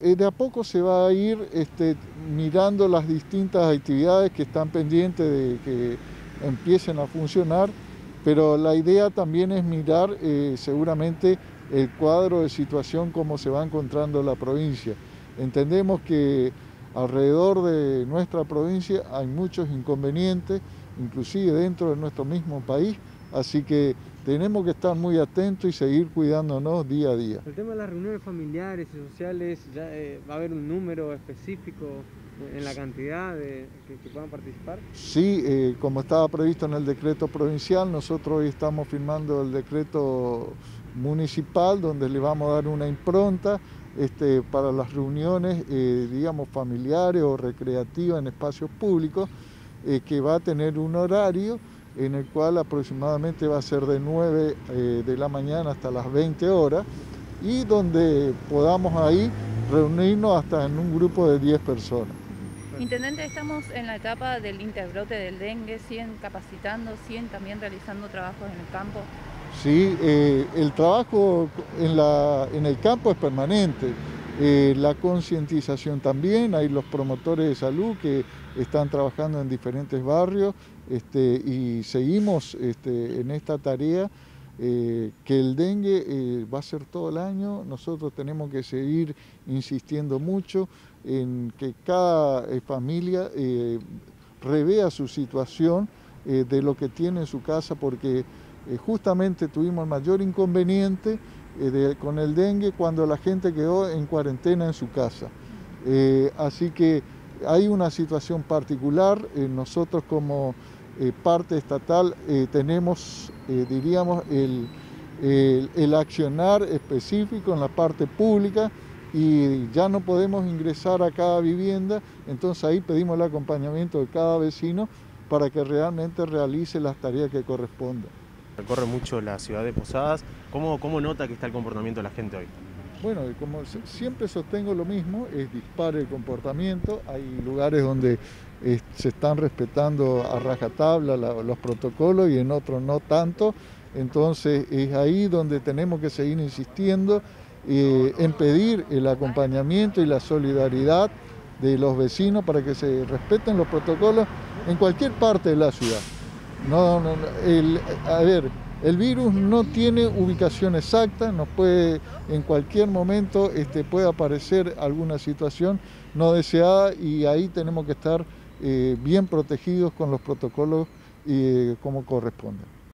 De a poco se va a ir mirando las distintas actividades que están pendientes de que empiecen a funcionar, pero la idea también es mirar seguramente el cuadro de situación, cómo se va encontrando la provincia. Entendemos que alrededor de nuestra provincia hay muchos inconvenientes, inclusive dentro de nuestro mismo país, así que tenemos que estar muy atentos y seguir cuidándonos día a día. El tema de las reuniones familiares y sociales, ya va a haber un número específico en la cantidad que puedan participar. Sí, como estaba previsto en el decreto provincial, nosotros hoy estamos firmando el decreto municipal donde le vamos a dar una impronta para las reuniones, digamos, familiares o recreativas en espacios públicos, que va a tener un horario en el cual aproximadamente va a ser de 9 de la mañana hasta las 20 horas y donde podamos ahí reunirnos hasta en un grupo de 10 personas. Intendente, estamos en la etapa del interbrote del dengue, siguen capacitando, siguen también realizando trabajos en el campo. Sí, el trabajo en el campo es permanente, la concientización también, hay los promotores de salud que están trabajando en diferentes barrios y seguimos en esta tarea, que el dengue va a ser todo el año. Nosotros tenemos que seguir insistiendo mucho en que cada familia revea su situación de lo que tiene en su casa, porque justamente tuvimos el mayor inconveniente con el dengue cuando la gente quedó en cuarentena en su casa. Así que hay una situación particular. Nosotros como parte estatal tenemos, diríamos, el accionar específico en la parte pública y ya no podemos ingresar a cada vivienda, entonces ahí pedimos el acompañamiento de cada vecino para que realmente realice las tareas que correspondan. Recorre mucho la ciudad de Posadas. ¿Cómo nota que está el comportamiento de la gente hoy? Bueno, como siempre sostengo lo mismo, es dispar el comportamiento. Hay lugares donde se están respetando a rajatabla los protocolos y en otros no tanto. Entonces es ahí donde tenemos que seguir insistiendo en pedir el acompañamiento y la solidaridad de los vecinos para que se respeten los protocolos en cualquier parte de la ciudad. El virus no tiene ubicación exacta, nos puede, en cualquier momento puede aparecer alguna situación no deseada y ahí tenemos que estar bien protegidos con los protocolos como corresponde.